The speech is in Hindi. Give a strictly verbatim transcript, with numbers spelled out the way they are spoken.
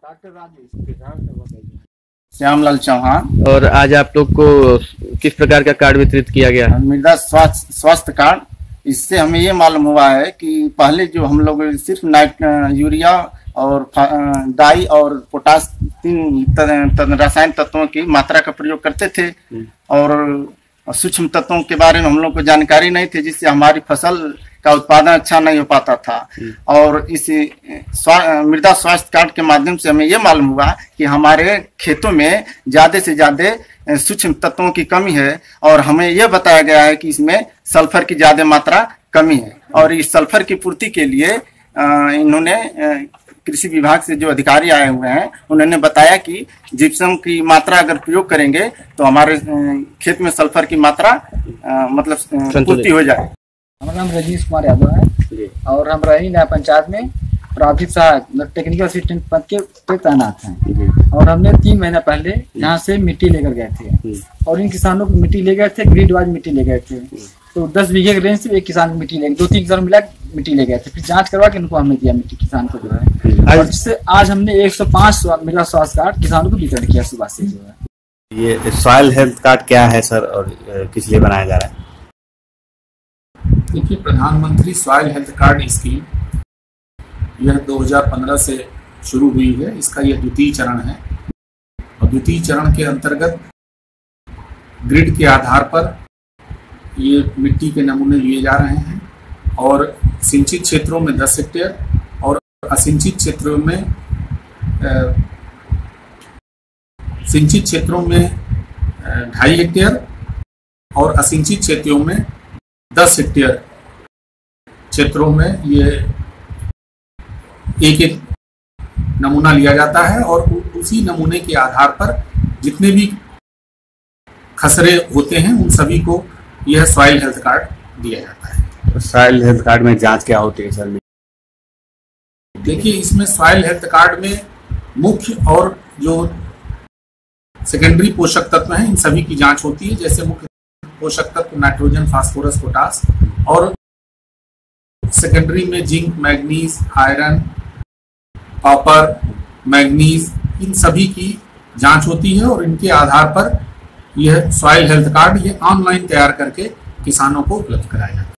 डॉक्टर राजेश श्यामलाल चौहान। और आज आप लोग को किस प्रकार का कार्ड वितरित किया गया? मृदा स्वास्थ्य स्वास्थ्य कार्ड। इससे हमें ये मालूम हुआ है कि पहले जो हम लोग सिर्फ नाइट यूरिया और डाई और पोटास तीन रासायनिक तत्वों की मात्रा का प्रयोग करते थे और सूक्ष्म तत्वों के बारे में हम लोग को जानकारी नहीं थी, जिससे हमारी फसल का उत्पादन अच्छा नहीं हो पाता था। और इस मृदा स्वास्थ्य कार्ड के माध्यम से हमें ये मालूम हुआ कि हमारे खेतों में ज्यादा से ज्यादा सूक्ष्म तत्वों की कमी है और हमें यह बताया गया है कि इसमें सल्फर की ज्यादा मात्रा कमी है। और इस सल्फर की पूर्ति के लिए इन्होंने कृषि विभाग से जो अधिकारी आए हुए हैं उन्होंने बताया कि जिप्सम की मात्रा अगर प्रयोग करेंगे तो हमारे खेत में सल्फर की मात्रा मतलब पूर्ति हो जाए। हमारा नाम रजनीश कुमार यादव है और हम रही नया पंचायत में प्राथमिक सहायक टेक्निकल असिस्टेंट पद के पे तैनात हैं। और हमने तीन महीना पहले यहाँ से मिट्टी लेकर गए थे और इन किसानों को मिट्टी ले गए थे, ग्रिड वाइज मिट्टी ले गए थे। तो दस बीघे के रेंज से एक किसान को मिट्टी ले दो तीन किसान मिला मिट्टी ले गए थे, फिर जांच करवा के उनको हमने दिया मिट्टी किसान को जो है। और जिससे आज हमने एक सौ पाँच मृदा स्वास्थ्य कार्ड किसानों को वितरण किया सुबह से जो है। ये सॉइल हेल्थ कार्ड क्या है सर और किस लिए बनाया जा रहा है? देखिए, प्रधानमंत्री सॉइल हेल्थ कार्ड स्कीम यह दो हज़ार पंद्रह से शुरू हुई है। इसका यह द्वितीय चरण है और द्वितीय चरण के अंतर्गत ग्रिड के आधार पर ये मिट्टी के नमूने लिए जा रहे हैं और सिंचित क्षेत्रों में दस हेक्टेयर और असिंचित क्षेत्रों में सिंचित क्षेत्रों में ढाई हेक्टेयर और असिंचित क्षेत्रों में दस हेक्टेयर क्षेत्रों में ये एक एक नमूना लिया जाता है और उसी नमूने के आधार पर जितने भी खसरे होते हैं उन सभी को यह सॉइल हेल्थ कार्ड दिया जाता है। तो सॉइल हेल्थ कार्ड में जांच क्या होती है सर? देखिए, इसमें सॉइल हेल्थ कार्ड में मुख्य और जो सेकेंडरी पोषक तत्व हैं इन सभी की जांच होती है। जैसे मुख्य पोषक तत्व नाइट्रोजन, फास्फोरस, पोटास और सेकेंडरी में zinc, manganese, iron, copper, manganese, इन सभी की जांच होती है और इनके आधार पर यह सॉइल हेल्थ कार्ड ये ऑनलाइन तैयार करके किसानों को उपलब्ध कराया जाता है।